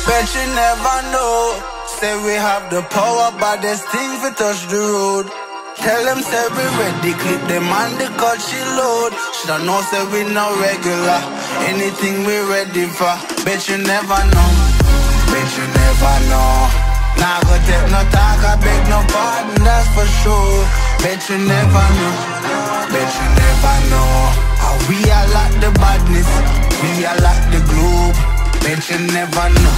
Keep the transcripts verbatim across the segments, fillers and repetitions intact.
Bet you never know. Say we have the power, but there's things we touch the road. Tell them say we ready, clip them on the cut she load. Shoulda know say we no regular, anything we ready for. Bet you never know, bet you never know. Nah go take no talk, I beg no pardon, that's for sure. Bet you never know, bet you never know. How we are like the badness, we are like the globe. Bet you never know,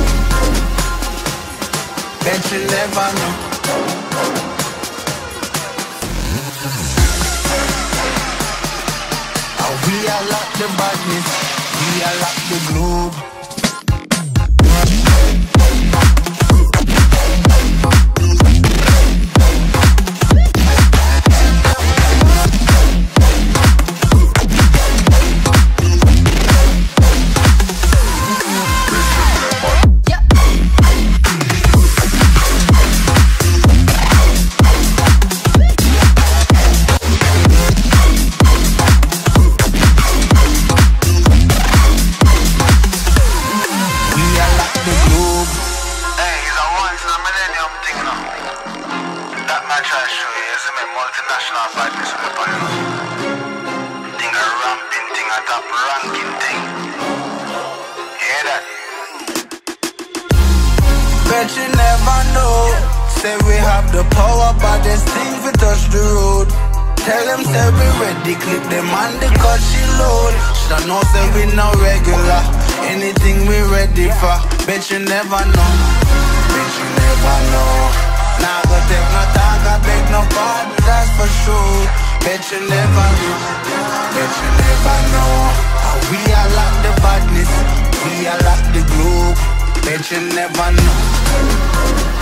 bet you never know. We are like the badness, we are like the globe. Multinational badness on the panel. Thing a ramping thing, a top ranking thing. Hear that? Bet you never know. Say we have the power, but there's things we touch the road. Tell them say we ready, clip them on the cut she load. Shoulda know say we no regular, anything we ready for. Bet you never know, bet you never know. Nah go take no talk, I beg no pardon, that's for sure. Bet you never know, bet you never know. How we are like the badness, we are like the globe. Bet you never know.